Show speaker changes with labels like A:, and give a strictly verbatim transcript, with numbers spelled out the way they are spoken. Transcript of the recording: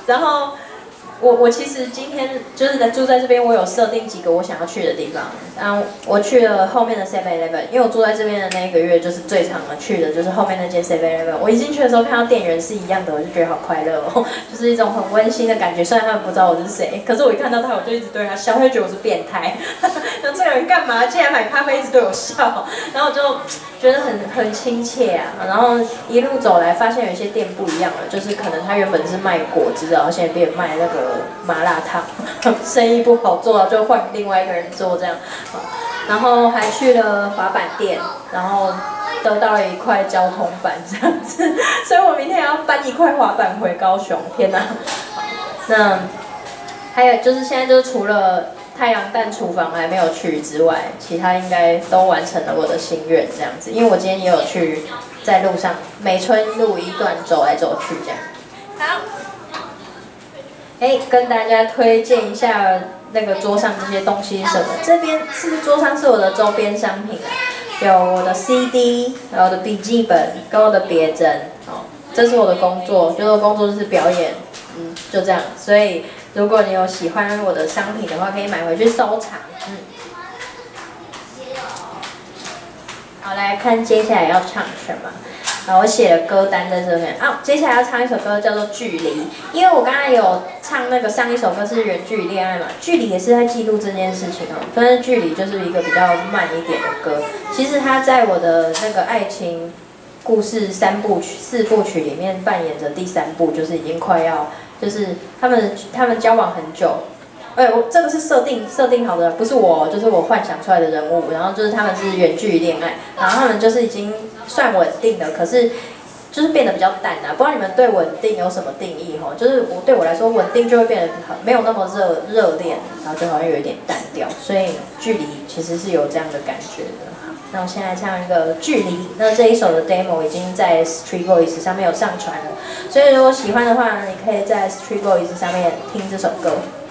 A: 然后我我其实今天就是在住在这边，我有设定几个我想要去的地方。然后我去了后面的 Seven Eleven， 因为我住在这边的那一个月就是最常的去的，就是后面那间 Seven Eleven。我一进去的时候看到店员是一样的，我就觉得好快乐哦，就是一种很温馨的感觉。虽然他们不知道我是谁，可是我一看到他，我就一直对他笑，他就觉得我是变态。然后这个人干嘛？竟然买咖啡一直对我笑，然后我就觉得很很亲切啊。然后一路走来，发现有一些店不一样了，就是可能他原本是卖果汁，然后现在变卖那个麻辣烫，生意不好做，就换另外一个人做这样。然后还去了滑板店，然后得到了一块交通板这样子，所以我明天要搬一块滑板回高雄。天哪！那还有就是现在就是除了太阳蛋厨房还没有去之外，其他应该都完成了我的心愿这样子。因为我今天也有去在路上美村路一段走来走去这样。好，哎，跟大家推荐一下那个桌上这些东西是什么？这边是不是桌上是我的周边商品啊？有我的 C D， 还有我的笔记本跟我的别针。哦，这是我的工作，就是我工作就是表演，嗯，就这样。所以如果你有喜欢我的商品的话，可以买回去收藏。嗯。好，来看接下来要唱什么。好，我写了歌单在这边啊。接下来要唱一首歌叫做《距离》，因为我刚才有唱那个上一首歌是《远距离恋爱》嘛，距离也是在记录这件事情哦。但是距离就是一个比较慢一点的歌，其实它在我的那个爱情故事三部曲、四部曲里面扮演着第三部，就是已经快要，就是他们他们交往很久。哎，我这个是设定设定好的，不是我，就是我幻想出来的人物。然后就是他们是远距离恋爱，然后他们就是已经算稳定的，可是就是变得比较淡啊。不知道你们对稳定有什么定义吼？就是我对我来说，稳定就会变得没有那么热热恋，然后就好像有一点淡掉。所以距离其实是有这样的感觉的。好，那我现在唱一个距离。那这一首的 demo 已经在 Street Voice 上面有上传了，所以如果喜欢的话，你可以在 Street Voice 上面听这首歌。